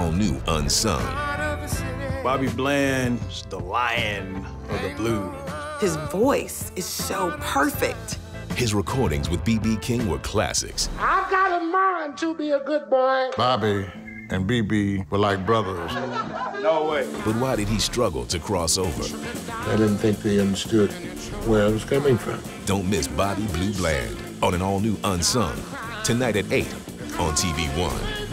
all-new Unsung. Bobby Bland's the lion of the blues. His voice is so perfect. His recordings with B.B. King were classics. I've got a mind to be a good boy. Bobby and B.B. were like brothers. No way. But why did he struggle to cross over? I didn't think they understood where I was coming from. Don't miss Bobby Blue Bland on an all-new Unsung, tonight at 8 on TV One.